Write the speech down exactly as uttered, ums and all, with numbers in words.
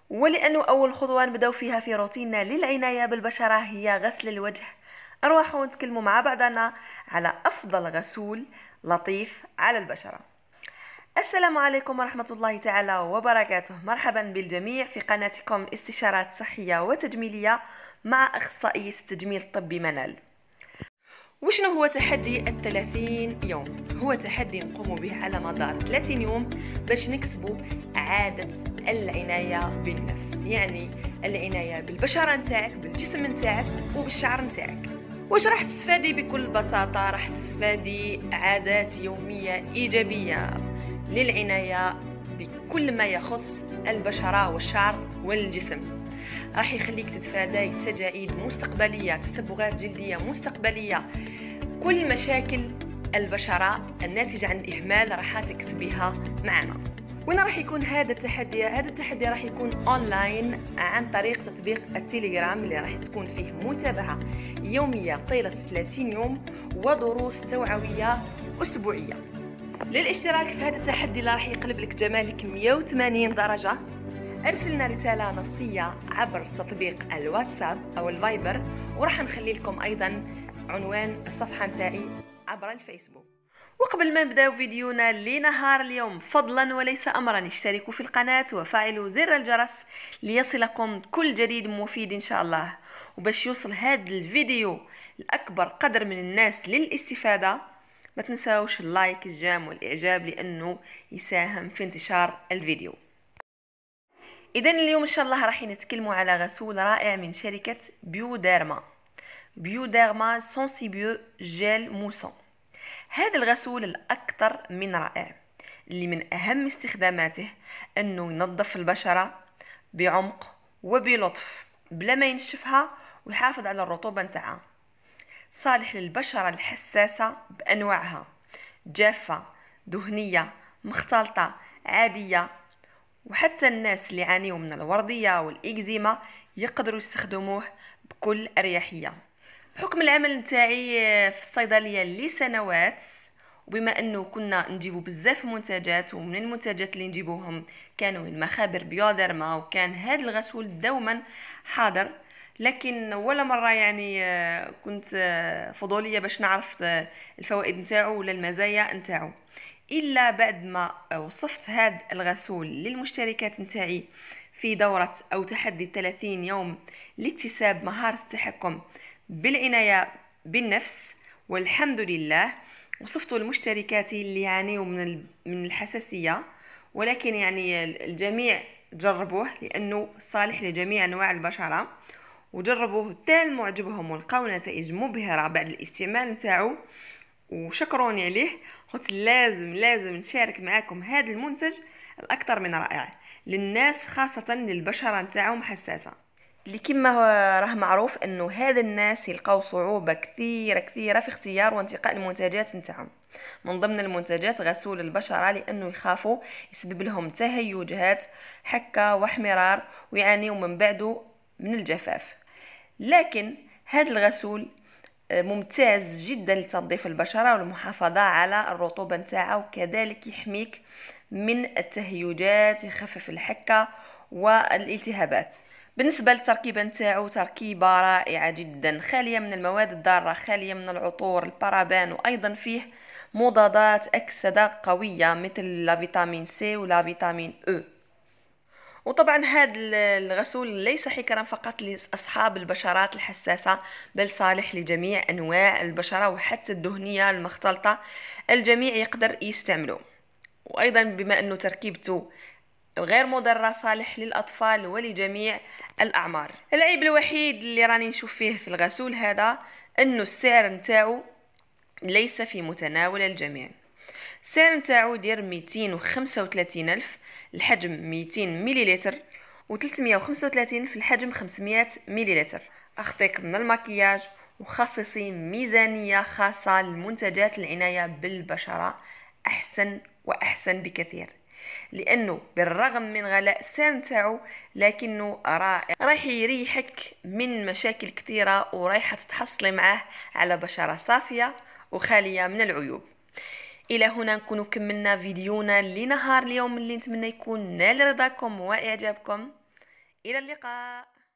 ولأنه أول خطوة نبداو فيها في روتيننا للعناية بالبشرة هي غسل الوجه، أروحوا نتكلموا مع بعضنا على أفضل غسول لطيف على البشرة. السلام عليكم ورحمة الله تعالى وبركاته، مرحبا بالجميع في قناتكم استشارات صحية وتجميلية مع أخصائية التجميل الطبي منال. وشنو هو تحدي الثلاثين يوم؟ هو تحدي نقوم به على مدار ثلاثين يوم باش نكسبوا عادة العناية بالنفس، يعني العناية بالبشرة نتاعك، بالجسم نتاعك وبالشعر نتاعك. واش راح تستفادي؟ بكل بساطة راح تستفادي عادات يومية إيجابية للعناية بكل ما يخص البشرة والشعر والجسم. راح يخليك تتفادى تجاعيد مستقبلية، تصبغات جلدية مستقبلية، كل مشاكل البشرة الناتجة عن الإهمال راح تكسبيها معنا. وين راح يكون هذا التحدي؟ هذا التحدي راح يكون أونلاين عن طريق تطبيق التليجرام اللي راح تكون فيه متابعة يومية طيلة ثلاثين يوم ودروس توعوية أسبوعية. للاشتراك في هذا التحدي اللي راح يقلب لك جمالك مية وثمانين درجة، ارسلنا رسالة نصية عبر تطبيق الواتساب أو الفايبر، وراح نخلي لكم أيضا عنوان الصفحة نتاعي عبر الفيسبوك. وقبل ما نبداو فيديونا لنهار اليوم، فضلا وليس أمرا اشتركوا في القناة وفعلوا زر الجرس ليصلكم كل جديد مفيد إن شاء الله. وباش يوصل هذا الفيديو لأكبر قدر من الناس للاستفادة، ما تنساوش اللايك الجام والإعجاب لأنه يساهم في انتشار الفيديو. إذن اليوم إن شاء الله راح نتكلموا على غسول رائع من شركة بيوديرما، بيوديرما سنسيبيو جيل موسون. هذا الغسول الأكثر من رائع اللي من أهم استخداماته أنه ينظف البشرة بعمق وبلطف بلا ما ينشفها ويحافظ على الرطوبة نتاعها. صالح للبشرة الحساسة بأنواعها، جافة، دهنية، مختلطة، عادية، وحتى الناس اللي يعانيوا من الوردية والإكزيما يقدروا يستخدموه بكل أريحية. بحكم العمل نتاعي في الصيدلية لسنوات، وبما أنه كنا نجيبوا بزاف منتجات، ومن المنتجات اللي نجيبوهم كانوا من مخابر بيوديرما، وكان هذا الغسول دوما حاضر، لكن ولا مرة يعني كنت فضولية باش نعرف الفوائد نتاعو ولا المزايا نتاعو، إلا بعد ما وصفت هذا الغسول للمشتركات نتاعي في دورة أو تحدي ثلاثين يوم لاكتساب مهارة التحكم بالعناية بالنفس. والحمد لله وصفته لمشتركاتي اللي يعانيوا من من الحساسية، ولكن يعني الجميع جربوه لأنه صالح لجميع أنواع البشرة، وجربوه تال معجبهم ولقاو نتائج مبهرة بعد الاستعمال نتاعو وشكروني عليه. قلت لازم لازم نشارك معاكم هذا المنتج الأكثر من رائع للناس، خاصة للبشرة نتاعهم حساسة، اللي كما راه معروف انه هذا الناس يلقاو صعوبة كثيرة كثيرة في اختيار وانتقاء المنتجات نتاعهم. من ضمن المنتجات غسول البشرة، لانه يخافوا يسبب لهم تهيجات، حكة واحمرار، ويعانيوا من بعده من الجفاف. لكن هذا الغسول ممتاز جدا لتنظيف البشرة والمحافظة على الرطوبة نتاعها، وكذلك يحميك من التهيجات، يخفف الحكة والالتهابات. بالنسبة للتركيبة نتاعو، تركيبة رائعة جدا، خالية من المواد الضارة، خالية من العطور، البارابان، وأيضا فيه مضادات أكسدة قوية مثل لا فيتامين سي ولا فيتامين أو. وطبعا هذا الغسول ليس حكرا فقط لأصحاب البشرات الحساسة، بل صالح لجميع أنواع البشرة وحتى الدهنية المختلطة، الجميع يقدر يستعمله. وأيضا بما أنه تركيبته غير مضرة، صالح للأطفال ولجميع الأعمار. العيب الوحيد اللي راني نشوف فيه في الغسول هذا أنه السعر نتاعو ليس في متناول الجميع. السعر نتاعو دير مئتين وخمسة وثلاثين ألف، الحجم مئتين مليلتر، و ثلاثمئة وخمسة وثلاثين في الحجم خمسمئة مليلتر. أخطيك من المكياج، وخصصي ميزانية خاصة لمنتجات العناية بالبشرة أحسن وأحسن بكثير، لأنه بالرغم من غلاء السعر نتاعو لكنه رائع، راح يريحك من مشاكل كثيرة، ورايحة تتحصلي معاه على بشرة صافية وخالية من العيوب. الى هنا نكون كملنا فيديونا لنهار اليوم اللي نتمنى يكون نال رضاكم واعجابكم. إلى اللقاء.